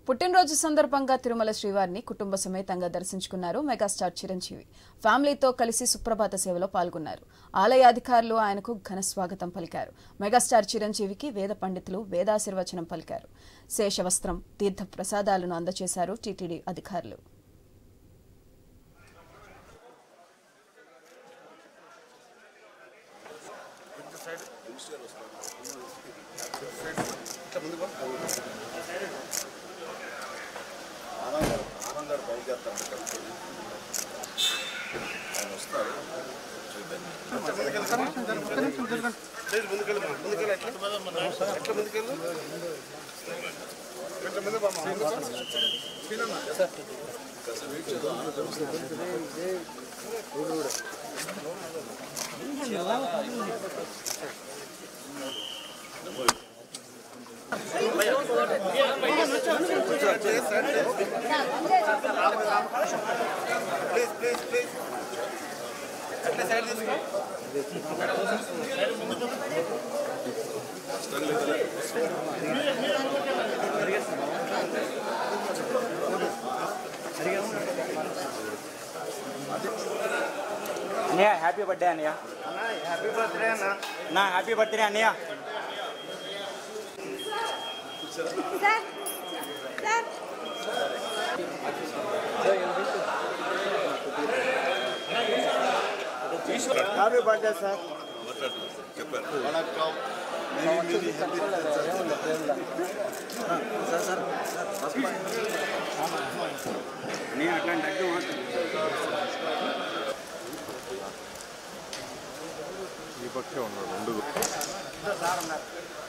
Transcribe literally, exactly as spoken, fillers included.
పుట్టినరోజు సందర్భంగా తిరుమల శ్రీవారిని కుటుంబ సమేతంగా దర్శించుకున్నారు మెగాస్టార్ చిరంజీవి. ఫ్యామిలీతో కలిసి సుప్రభాత సేవలో పాల్గొన్నారు. ఆలయ అధికారులు ఆయనకు ఘన స్వాగతం పలికారు. మెగాస్టార్ చిరంజీవికి వేద పండితులు వేదాశీర్వచనం పలికారు. శేషవస్త్రం, తీర్థ ప్రసాదాలను అందజేశారు టీటీడీ అధికారులు. ఆనందాలు బయలుదేరుతారు ఆయన వస్తారు ముందుకెళ్ళి ముందుకెళ్ళి ఎట్లా ఎట్లా ముందుకెళ్ళు ఎట్లా ముందు కాస్త వెయిట్ చేద్దాం. ప్లీజ్ ప్లీజ్ ప్లీజ్ అట్లా సైడ్ తీసుకో. అన్నయ్య హ్యాపీ బర్త్డే అన్నయ్య. హ్యాపీ బర్త్డే అన్న. నా హ్యాపీ బర్త్డే అన్నయ్య. Happy birthday sir. చెప్పారు నేను అట్లాంటి అడ్డు ఈ పక్షే ఉన్నాడు.